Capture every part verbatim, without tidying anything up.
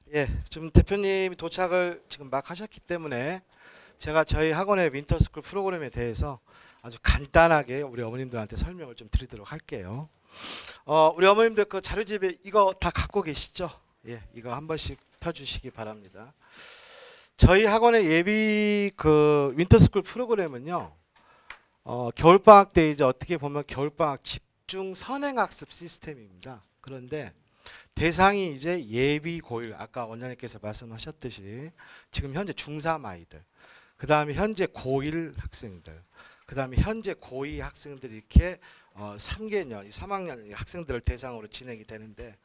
예, 지금 대표님이 도착을 지금 막 하셨기 때문에 제가 저희 학원의 윈터스쿨 프로그램에 대해서 아주 간단하게 우리 어머님들한테 설명을 좀 드리도록 할게요. 어, 우리 어머님들 그 자료집에 이거 다 갖고 계시죠? 예, 이거 한 번씩 펴주시기 바랍니다. 저희 학원의 예비 그 윈터스쿨 프로그램은요, 어, 겨울방학 때 이제 어떻게 보면 겨울방학 집중 선행학습 시스템입니다. 그런데 대상이 이제 예비 고일, 아까 원장님께서 말씀하셨듯이 지금 현재 중삼 아이들, 그 다음에 현재 고일 학생들, 그 다음에 현재 고이 학생들이 이렇게 어, 삼 개년, 삼 학년 학생들을 대상으로 진행이 되는데,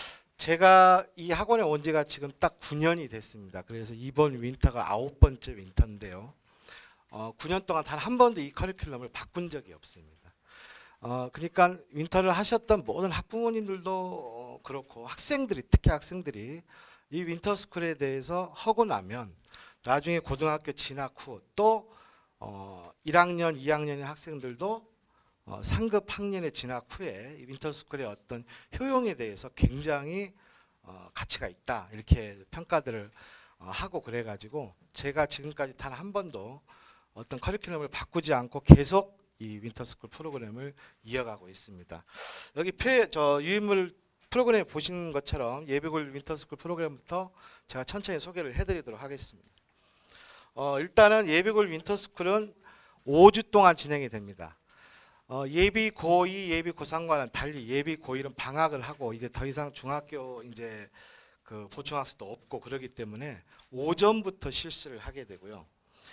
제가 이 학원에 온 지가 지금 딱 구 년이 됐습니다. 그래서 이번 윈터가 아홉 번째 윈터인데요. 어, 구 년 동안 단 한 번도 이 커리큘럼을 바꾼 적이 없습니다. 어, 그러니까 윈터를 하셨던 모든 학부모님들도 어, 그렇고 학생들이, 특히 학생들이 이 윈터스쿨에 대해서 하고 나면 나중에 고등학교 진학 후 또 어, 일 학년, 이 학년의 학생들도 어, 상급 학년에 진학 후에 이 윈터스쿨의 어떤 효용에 대해서 굉장히 어, 가치가 있다, 이렇게 평가들을 어, 하고 그래가지고 제가 지금까지 단 한 번도 어떤 커리큘럼을 바꾸지 않고 계속 이 윈터스쿨 프로그램을 이어가고 있습니다. 여기 표, 저 유인물 프로그램 보시는 것처럼 예비고일 윈터스쿨 프로그램부터 제가 천천히 소개를 해드리도록 하겠습니다. 어, 일단은 예비고일 윈터스쿨은 오 주 동안 진행이 됩니다. 어, 예비 고이, 예비 고삼과는 달리 예비 고일은 방학을 하고 이제 더 이상 중학교 이제 그 보충학습도 없고 그러기 때문에 오전부터 실시를 하게 되고요.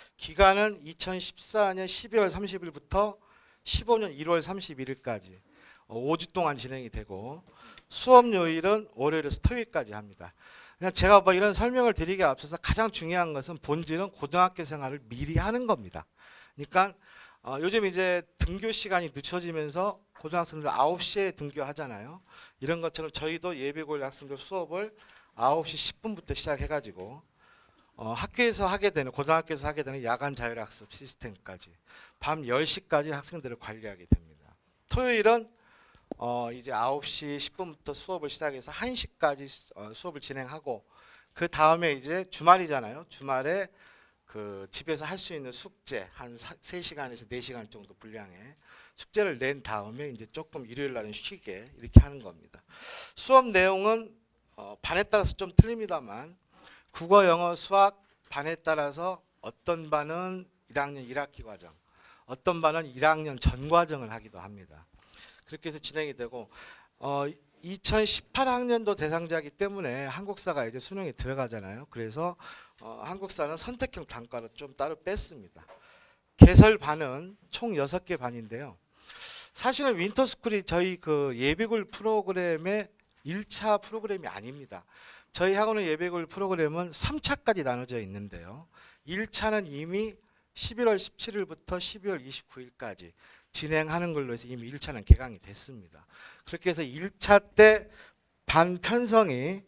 기간은 이천십사 년 십이월 삼십일부터 십오 년 일월 삼십일일까지 오 주 동안 진행이 되고, 수업 요일은 월요일에서 토요일까지 합니다. 그냥 제가 뭐 이런 설명을 드리기에 앞서서 가장 중요한 것은 본질은 고등학교 생활을 미리 하는 겁니다. 그러니까 어, 요즘 이제 등교 시간이 늦춰지면서 고등학생들 아홉 시에 등교하잖아요. 이런 것처럼 저희도 예비고일 학생들 수업을 아홉 시 십 분부터 시작해가지고 어, 학교에서 하게 되는, 고등학교에서 하게 되는 야간 자율학습 시스템까지 밤 열 시까지 학생들을 관리하게 됩니다. 토요일은 어, 이제 아홉 시 십 분부터 수업을 시작해서 한 시까지 어, 수업을 진행하고, 그 다음에 이제 주말이잖아요. 주말에 그 집에서 할 수 있는 숙제 한 세 시간에서 네 시간 정도 분량의 숙제를 낸 다음에 이제 조금 일요일 날은 쉬게, 이렇게 하는 겁니다. 수업 내용은 어, 반에 따라서 좀 틀립니다만 국어, 영어, 수학 반에 따라서 어떤 반은 일 학년 일 학기 과정, 어떤 반은 일 학년 전 과정을 하기도 합니다. 그렇게 해서 진행이 되고, 어, 이천십팔 학년도 대상자이기 때문에 한국사가 이제 수능에 들어가잖아요. 그래서 어, 한국사는 선택형 단과로 좀 따로 뺐습니다. 개설 반은 총 여섯 개 반인데요. 사실은 윈터스쿨이 저희 그 예비고일 프로그램의 일 차 프로그램이 아닙니다. 저희 학원의 예비고일 프로그램은 삼 차까지 나눠져 있는데요. 일 차는 이미 십일월 십칠일부터 십이월 이십구일까지 진행하는 걸로 해서 이미 일 차는 개강이 됐습니다. 그렇게 해서 일 차 때 반 편성이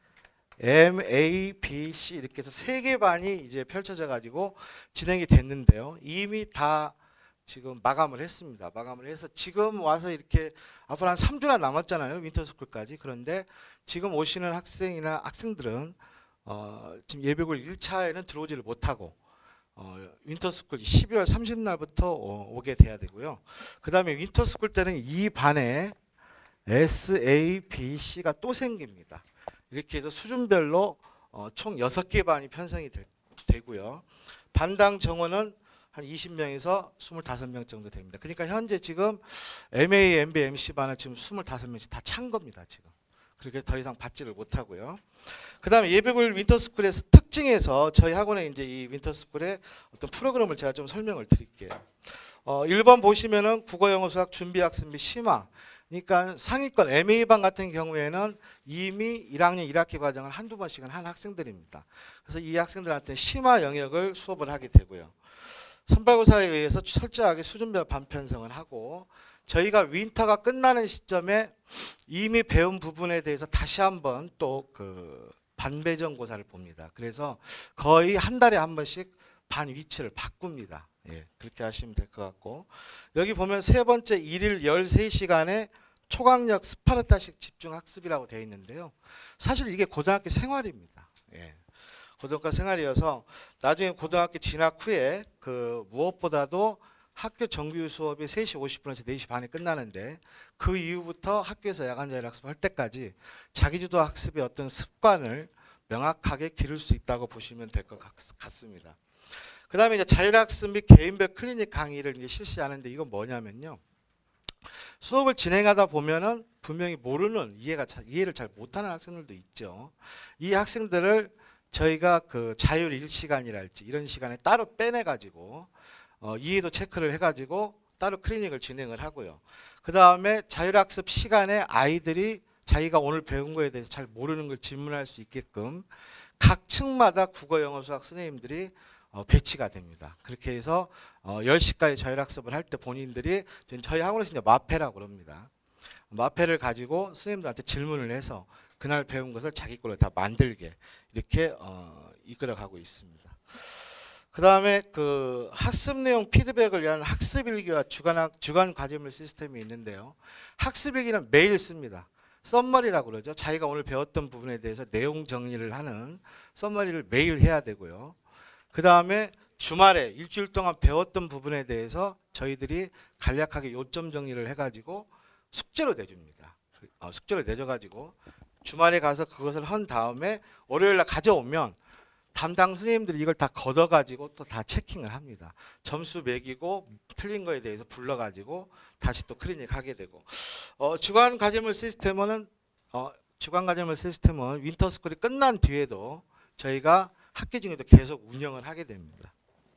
M, A, B, C 이렇게 해서 세 개 반이 이제 펼쳐져 가지고 진행이 됐는데요. 이미 다 지금 마감을 했습니다. 마감을 해서 지금 와서 이렇게 앞으로 한 삼 주나 남았잖아요. 윈터스쿨까지. 그런데 지금 오시는 학생이나 학생들은 어, 지금 예비고일 일 차에는 들어오지를 못하고 어, 윈터스쿨 십이월 삼십 날부터 어, 오게 돼야 되고요. 그 다음에 윈터스쿨 때는 이 반에 S, A, B, C가 또 생깁니다. 이렇게 해서 수준별로 어, 총 여섯 개 반이 편성이 되, 되고요. 반당 정원은 한 이십 명에서 이십오 명 정도 됩니다. 그러니까 현재 지금 엠 에이, 엠 비, 엠 씨 반을 지금 이십오 명씩 다 찬 겁니다. 지금. 그렇게 더 이상 받지를 못하고요. 그 다음에 예비고일 윈터스쿨에서 특징에서 저희 학원에 이제 이 윈터스쿨의 어떤 프로그램을 제가 좀 설명을 드릴게요. 어, 일 번 보시면은 국어, 영어, 수학 준비학습 및 심화. 그러니까 상위권 엠 에이 반 같은 경우에는 이미 일 학년 일 학기 과정을 한두 번씩은 한 학생들입니다. 그래서 이 학생들한테 심화 영역을 수업을 하게 되고요. 선발고사에 의해서 철저하게 수준별 반편성을 하고, 저희가 윈터가 끝나는 시점에 이미 배운 부분에 대해서 다시 한번 또 그 반배정고사를 봅니다. 그래서 거의 한 달에 한 번씩 반 위치를 바꿉니다. 예, 그렇게 하시면 될 것 같고, 여기 보면 세 번째 일일 열세 시간의 초강력 스파르타식 집중 학습이라고 되어 있는데요. 사실 이게 고등학교 생활입니다. 예. 고등학교 생활이어서 나중에 고등학교 진학 후에 그 무엇보다도 학교 정규 수업이 세 시 오십 분에서 네 시 반에 끝나는데 그 이후부터 학교에서 야간 자율학습 할 때까지 자기주도 학습의 어떤 습관을 명확하게 기를 수 있다고 보시면 될 것 같습니다. 그 다음에 이제 자율학습 및 개인별 클리닉 강의를 이제 실시하는데 이건 뭐냐면요. 수업을 진행하다 보면은 분명히 모르는 이해가 이해를 잘 못하는 학생들도 있죠. 이 학생들을 저희가 그 자율 일 시간이랄지 이런 시간에 따로 빼내 가지고 어, 이해도 체크를 해 가지고 따로 클리닉을 진행을 하고요. 그 다음에 자율학습 시간에 아이들이 자기가 오늘 배운 거에 대해서 잘 모르는 걸 질문할 수 있게끔 각 층마다 국어, 영어, 수학 선생님들이 어, 배치가 됩니다. 그렇게 해서 어, 열 시까지 자율학습을 할 때 본인들이 저희 학원에서 이제 마패라고 그럽니다. 마패를 가지고 선생님들한테 질문을 해서 그날 배운 것을 자기 걸로 다 만들게 이렇게 어, 이끌어가고 있습니다. 그 다음에 그 학습 내용 피드백을 위한 학습일기와 주간, 주간 과제물 시스템이 있는데요. 학습일기는 매일 씁니다. 썸머리라고 그러죠. 자기가 오늘 배웠던 부분에 대해서 내용 정리를 하는 썸머리를 매일 해야 되고요. 그 다음에 주말에 일주일 동안 배웠던 부분에 대해서 저희들이 간략하게 요점 정리를 해가지고 숙제로 내줍니다. 어, 숙제로 내줘가지고 주말에 가서 그것을 한 다음에 월요일날 가져오면 담당 선생님들이 이걸 다 걷어가지고 또 다 체킹을 합니다. 점수 매기고 틀린 거에 대해서 불러가지고 다시 또 클리닉 하게 되고 어, 주간 과제물 시스템은 어, 주간 과제물 시스템은 윈터스쿨이 끝난 뒤에도 저희가 학기 중에도 계속 운영을 하게 됩니다.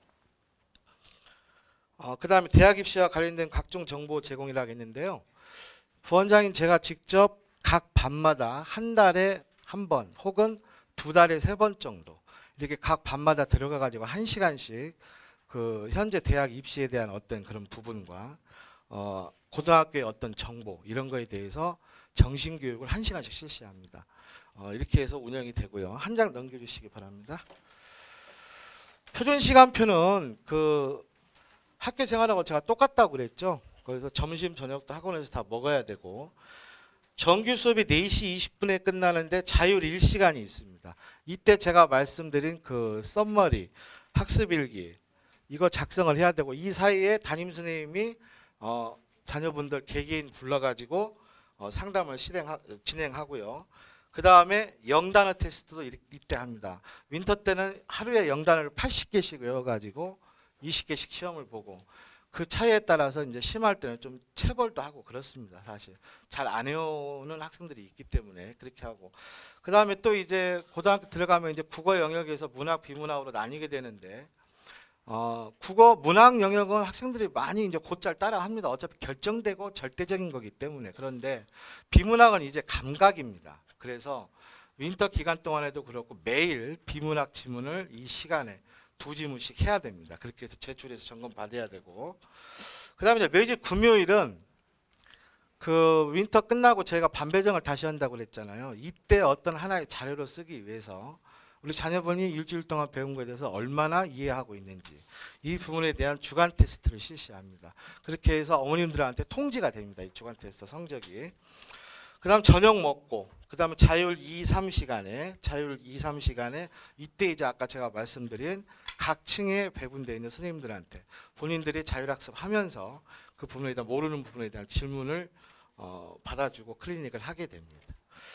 어, 그 다음에 대학 입시와 관련된 각종 정보 제공이라고 했는데요. 부원장인 제가 직접 각 반마다 한 달에 한 번 혹은 두 달에 세 번 정도 이렇게 각 반마다 들어가 가지고 한 시간씩 그 현재 대학 입시에 대한 어떤 그런 부분과 어, 고등학교의 어떤 정보 이런 거에 대해서 정신 교육을 한 시간씩 실시합니다. 어, 이렇게 해서 운영이 되고요. 한 장 넘겨주시기 바랍니다. 표준 시간표는 그 학교 생활하고 제가 똑같다고 그랬죠. 그래서 점심 저녁도 학원에서 다 먹어야 되고 정규 수업이 네 시 이십 분에 끝나는데 자율 일 시간이 있습니다. 이때 제가 말씀드린 그 썸머리 학습일기 이거 작성을 해야 되고 이 사이에 담임 선생님이 어, 자녀분들 개개인 불러가지고 어, 상담을 실행하, 진행하고요. 그 다음에 영단어 테스트도 이때 합니다. 윈터 때는 하루에 영단어를 팔십 개씩 외워가지고 이십 개씩 시험을 보고 그 차이에 따라서 이제 심할 때는 좀 체벌도 하고 그렇습니다. 사실 잘 안 외우는 학생들이 있기 때문에 그렇게 하고 그 다음에 또 이제 고등학교 들어가면 이제 국어 영역에서 문학 비문학으로 나뉘게 되는데 어, 국어 문학 영역은 학생들이 많이 이제 곧잘 따라합니다. 어차피 결정되고 절대적인 거기 때문에. 그런데 비문학은 이제 감각입니다. 그래서 윈터 기간 동안에도 그렇고 매일 비문학 지문을 이 시간에 두 지문씩 해야 됩니다. 그렇게 해서 제출해서 점검 받아야 되고 그 다음에 매주 금요일은 그 윈터 끝나고 저희가 반배정을 다시 한다고 그랬잖아요. 이때 어떤 하나의 자료로 쓰기 위해서 우리 자녀분이 일주일 동안 배운 것에 대해서 얼마나 이해하고 있는지 이 부분에 대한 주간 테스트를 실시합니다. 그렇게 해서 어머님들한테 통지가 됩니다. 이 주간 테스트 성적이. 그 다음 저녁 먹고 그 다음에 자율 이, 삼 시간에 자율 이, 삼 시간에 이때 이제 아까 제가 말씀드린 각 층에 배분되어 있는 선생님들한테 본인들이 자율학습 하면서 그 부분에 대한 모르는 부분에 대한 질문을 어, 받아주고 클리닉을 하게 됩니다.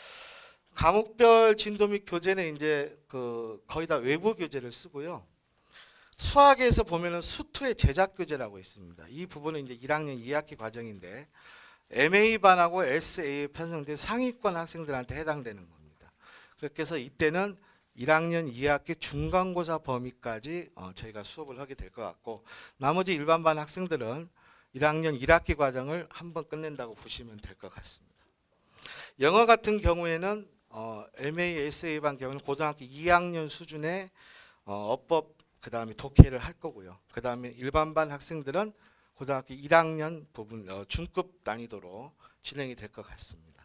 과목별 진도 및 교재는 이제 그 거의 다 외부 교재를 쓰고요. 수학에서 보면은 수투의 제작 교재라고 있습니다. 이 부분은 이제 일 학년 이 학기 과정인데 엠에이반하고 에스에이에 편성된 상위권 학생들한테 해당되는 겁니다. 그렇게 해서 이때는 일 학년 이 학기 중간고사 범위까지 어, 저희가 수업을 하게 될 것 같고 나머지 일반반 학생들은 일 학년 일 학기 과정을 한번 끝낸다고 보시면 될 것 같습니다. 영어 같은 경우에는 어, 엠에이, 에스에이반 경우는 고등학교 이 학년 수준의 어, 어법 그 다음에 독해를 할 거고요. 그 다음에 일반반 학생들은 고등학교 일 학년 부분 어, 중급 난이도로 진행이 될 것 같습니다.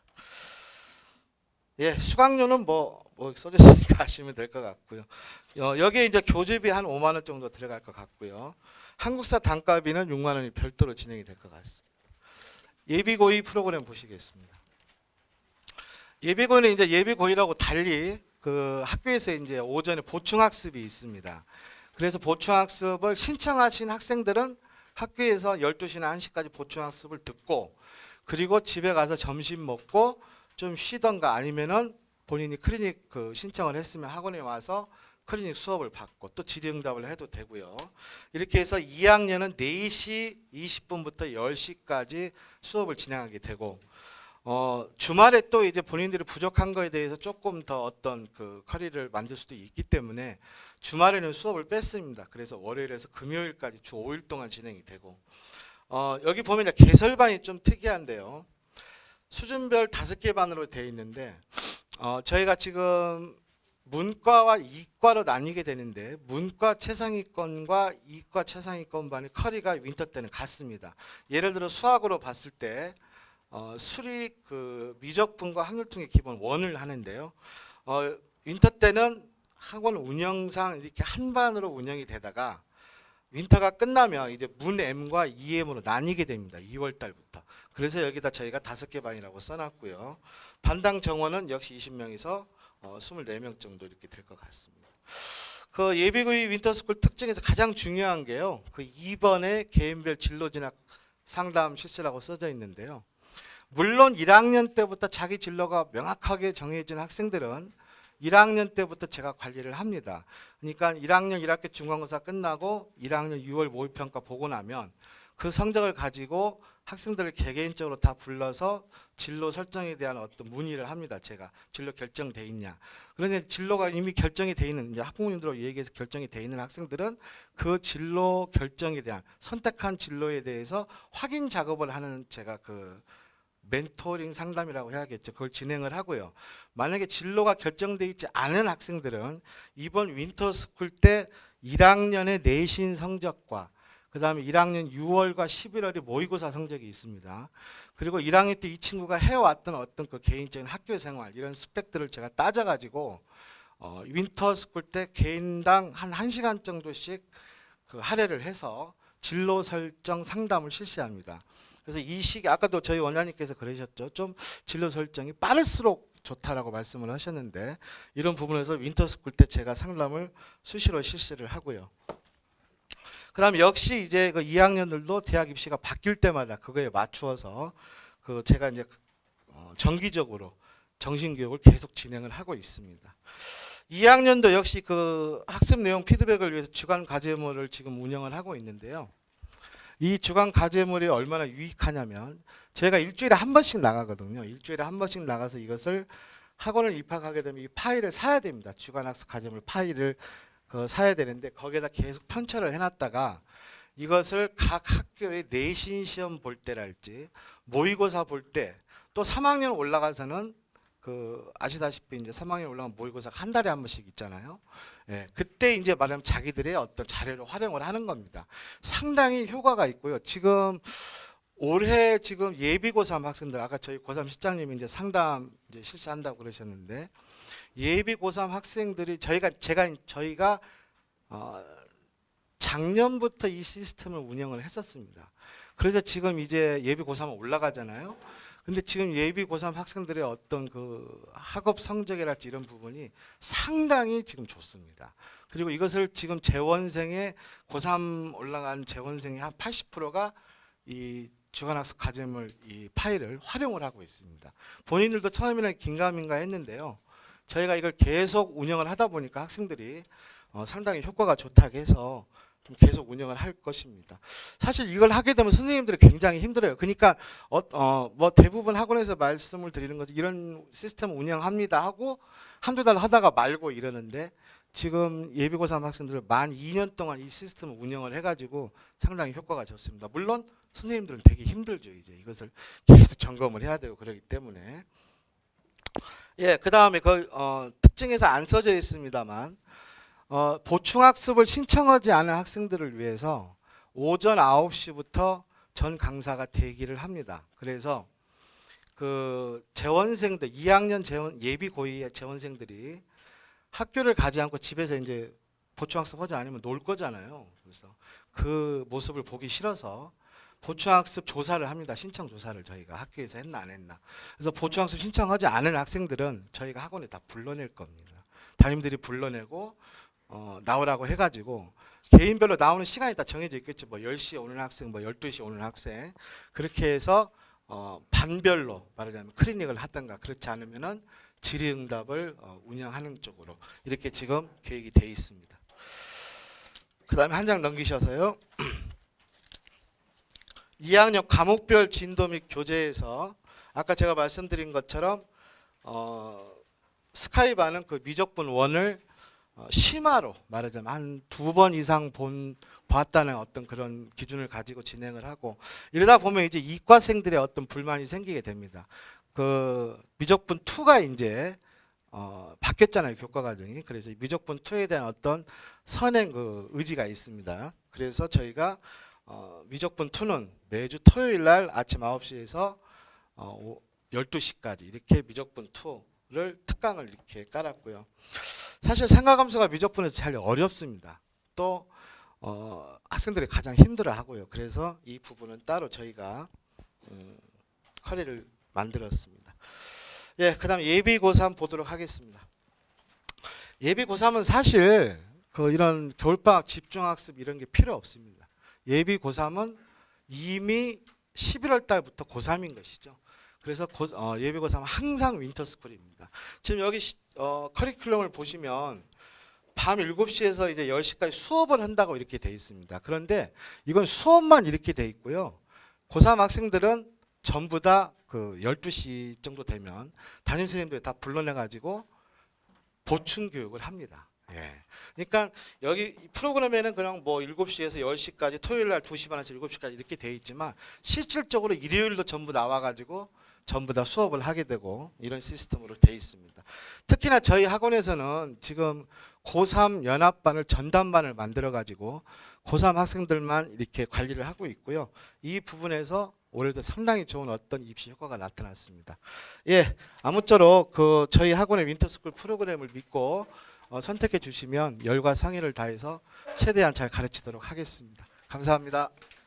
예, 수강료는 뭐, 뭐 써졌으니까 하시면 될 것 같고요. 어, 여기에 이제 교재비 한 오만 원 정도 들어갈 것 같고요. 한국사 단가비는 육만 원이 별도로 진행이 될 것 같습니다. 예비고의 프로그램 보시겠습니다. 예비고는 이제 예비고의라고 달리 그 학교에서 이제 오전에 보충학습이 있습니다. 그래서 보충학습을 신청하신 학생들은 학교에서 열두 시나 한 시까지 보충학습을 듣고, 그리고 집에 가서 점심 먹고 좀 쉬던가, 아니면은 본인이 클리닉 그 신청을 했으면 학원에 와서 클리닉 수업을 받고 또 질의응답을 해도 되고요. 이렇게 해서 이 학년은 네 시 이십 분부터 열 시까지 수업을 진행하게 되고, 어, 주말에 또 이제 본인들이 부족한 거에 대해서 조금 더 어떤 그 커리를 만들 수도 있기 때문에 주말에는 수업을 뺐습니다. 그래서 월요일에서 금요일까지 주 오 일 동안 진행이 되고, 어, 여기 보면 이제 개설반이 좀 특이한데요. 수준별 다섯 개 반으로 되어 있는데, 어, 저희가 지금 문과와 이과로 나뉘게 되는데, 문과 최상위권과 이과 최상위권 반의 커리가 윈터 때는 같습니다. 예를 들어 수학으로 봤을 때 어, 수리 그 미적분과 확률통계 기본 원을 하는데요. 어, 윈터 때는 학원 운영상 이렇게 한 반으로 운영이 되다가 윈터가 끝나면 이제 문 M과 이 M으로 나뉘게 됩니다. 이월 달부터. 그래서 여기다 저희가 다섯 개 반이라고 써놨고요. 반당 정원은 역시 이십 명에서 어, 이십사 명 정도 이렇게 될 것 같습니다. 그 예비고의 윈터스쿨 특징에서 가장 중요한 게요, 그 이 번에 개인별 진로 진학 상담 실시라고 써져 있는데요. 물론 일 학년 때부터 자기 진로가 명확하게 정해진 학생들은 일 학년 때부터 제가 관리를 합니다. 그러니까 일 학년 일 학기 중간고사 끝나고 일 학년 유월 모의평가 보고 나면 그 성적을 가지고 학생들을 개개인적으로 다 불러서 진로 설정에 대한 어떤 문의를 합니다. 제가 진로 결정돼 있냐. 그런데 진로가 이미 결정이 돼 있는, 이제 학부모님들하고 얘기해서 결정이 돼 있는 학생들은 그 진로 결정에 대한, 선택한 진로에 대해서 확인 작업을 하는 제가 그 멘토링 상담이라고 해야겠죠. 그걸 진행을 하고요. 만약에 진로가 결정되어 있지 않은 학생들은 이번 윈터스쿨 때 일 학년의 내신 성적과 그 다음에 일 학년 유월과 십일월이 모의고사 성적이 있습니다. 그리고 일 학년 때 이 친구가 해왔던 어떤 그 개인적인 학교 생활, 이런 스펙들을 제가 따져가지고 어, 윈터스쿨 때 개인당 한 1시간 정도씩 그 할애를 해서 진로 설정 상담을 실시합니다. 그래서 이 시기, 아까도 저희 원장님께서 그러셨죠. 좀 진로 설정이 빠를수록 좋다라고 말씀을 하셨는데, 이런 부분에서 윈터스쿨 때 제가 상담을 수시로 실시를 하고요. 그 다음에 역시 이제 그 이 학년들도 대학 입시가 바뀔 때마다 그거에 맞추어서 그 제가 이제 어 정기적으로 정신교육을 계속 진행을 하고 있습니다. 이 학년도 역시 그 학습 내용 피드백을 위해서 주간 과제물을 지금 운영을 하고 있는데요. 이 주간 과제물이 얼마나 유익하냐면, 제가 일주일에 한 번씩 나가거든요. 일주일에 한 번씩 나가서 이것을 학원을 입학하게 되면 이 파일을 사야 됩니다. 주간 학습 과제물 파일을 그 사야 되는데, 거기에다 계속 편찬을 해놨다가 이것을 각 학교의 내신 시험 볼 때랄지 모의고사 볼 때, 또 삼 학년 올라가서는 그 아시다시피 이제 삼 학년 올라가면 모의고사가 한 달에 한 번씩 있잖아요. 예, 그때 이제 말하면 자기들의 어떤 자료를 활용을 하는 겁니다. 상당히 효과가 있고요. 지금 올해 지금 예비 고삼 학생들, 아까 저희 고삼 실장님이 이제 상담 이제 실시한다고 그러셨는데, 예비 고삼 학생들이 저희가 제가 저희가 어, 작년부터 이 시스템을 운영을 했었습니다. 그래서 지금 이제 예비 고삼 올라가잖아요. 근데 지금 예비 고삼 학생들의 어떤 그 학업 성적이랄지 이런 부분이 상당히 지금 좋습니다. 그리고 이것을 지금 재원생의 고삼 올라간 재원생의 한 팔십 퍼센트가 이 주간학습 과제물 이 파일을 활용을 하고 있습니다. 본인들도 처음에는 긴가민가 했는데요. 저희가 이걸 계속 운영을 하다 보니까 학생들이 어 상당히 효과가 좋다고 해서 좀 계속 운영을 할 것입니다. 사실 이걸 하게 되면 선생님들이 굉장히 힘들어요. 그러니까 어, 어, 뭐 대부분 학원에서 말씀을 드리는 것은 이런 시스템 운영합니다 하고 한두 달 하다가 말고 이러는데, 지금 예비고삼 학생들을 만 이 년 동안 이 시스템을 운영을 해가지고 상당히 효과가 좋습니다. 물론 선생님들은 되게 힘들죠. 이제 이것을 계속 점검을 해야 되고 그러기 때문에. 예, 그 다음에 그 어, 특징에서 안 써져 있습니다만, 어, 보충학습을 신청하지 않은 학생들을 위해서 오전 아홉 시부터 전 강사가 대기를 합니다. 그래서 그 재원생들, 이 학년 재원, 예비 고이 재원생들이 학교를 가지 않고 집에서 이제 보충학습 하지 않으면 놀 거잖아요. 그래서 그 모습을 보기 싫어서 보충학습 조사를 합니다. 신청 조사를 저희가 학교에서 했나 안 했나. 그래서 보충학습 신청하지 않은 학생들은 저희가 학원에 다 불러낼 겁니다. 담임들이 불러내고 어, 나오라고 해가지고 개인별로 나오는 시간이 다 정해져 있겠죠. 뭐 열 시에 오는 학생, 뭐 열두 시에 오는 학생. 그렇게 해서 어, 반별로 말하자면 클리닉을 하든가 그렇지 않으면은 질의응답을 어, 운영하는 쪽으로 이렇게 지금 계획이 돼 있습니다. 그 다음에 한 장 넘기셔서요. 이 학년 과목별 진도 및 교재에서 아까 제가 말씀드린 것처럼 어, 스카이바는 그 미적분 원을 어, 심화로 말하자면 한 두 번 이상 본 봤다는 어떤 그런 기준을 가지고 진행을 하고 이러다 보면 이제 이과생들의 어떤 불만이 생기게 됩니다. 그 미적분 이가 이제 어, 바뀌었잖아요, 교과 과정이. 그래서 이 미적분 이에 대한 어떤 선행 그 의지가 있습니다. 그래서 저희가 어, 미적분 이는 매주 토요일 날 아침 아홉 시에서 어, 열두 시까지 이렇게 미적분 이를 특강을 이렇게 깔았고요. 사실 생각함수가 미적분에서 제일 어렵습니다. 또 어, 학생들이 가장 힘들어하고요. 그래서 이 부분은 따로 저희가 음, 커리를 만들었습니다. 예, 그다음 예비 고삼 보도록 하겠습니다. 예비 고삼은 사실 그 이런 겨울방학 집중학습 이런 게 필요 없습니다. 예비 고삼은 이미 십일월 달부터 고삼인 것이죠. 그래서 고, 어, 예비 고삼은 항상 윈터스쿨입니다. 지금 여기 시, 어, 커리큘럼을 보시면 밤 일곱 시에서 이제 열 시까지 수업을 한다고 이렇게 돼 있습니다. 그런데 이건 수업만 이렇게 돼 있고요. 고삼 학생들은 전부 다 그 열두 시 정도 되면 담임 선생님들이 다 불러내 가지고 보충 교육을 합니다. 예. 그러니까 여기 프로그램에는 그냥 뭐 일곱 시에서 열 시까지 토요일 날 두 시 반에서 일곱 시까지 이렇게 돼 있지만 실질적으로 일요일도 전부 나와 가지고 전부 다 수업을 하게 되고 이런 시스템으로 돼 있습니다. 특히나 저희 학원에서는 지금 고삼 연합반을 전담반을 만들어 가지고 고삼 학생들만 이렇게 관리를 하고 있고요. 이 부분에서 올해도 상당히 좋은 어떤 입시 효과가 나타났습니다. 예, 아무쪼록 그 저희 학원의 윈터스쿨 프로그램을 믿고 어, 선택해 주시면 열과 성의를 다해서 최대한 잘 가르치도록 하겠습니다. 감사합니다.